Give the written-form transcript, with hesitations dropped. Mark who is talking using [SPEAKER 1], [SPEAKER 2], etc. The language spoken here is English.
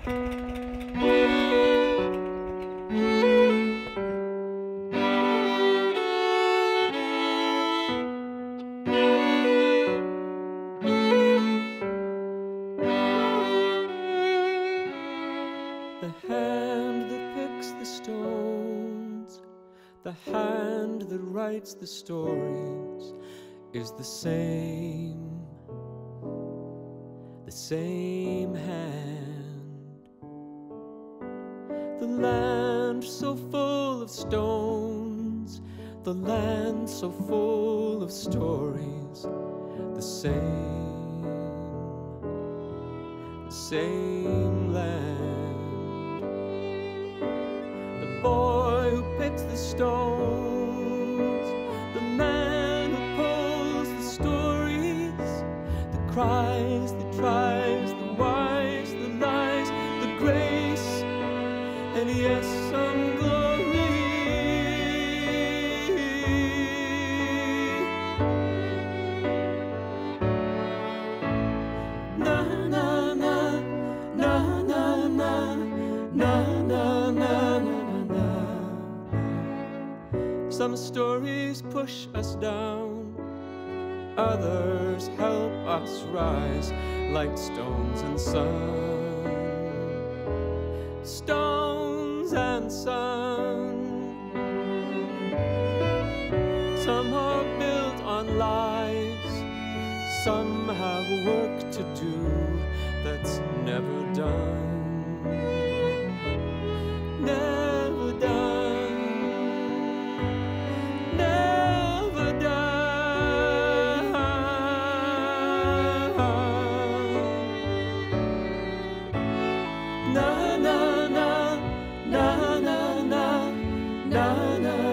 [SPEAKER 1] The hand that picks the stones, the hand that writes the stories, is the same hand. The land so full of stones, the land so full of stories, the same land. The boy who picks the stones, the man who pulls the stories, the cries, the tries, the whys, the lies, the grace, and yes, some glory. Na na na, na na na, na na na na na. Some stories push us down, others help us rise, like stones and sun. Stones and sun. Some are built on lies, some have work to do that's never done. Never done. Never done. Na na na, na na na, na na.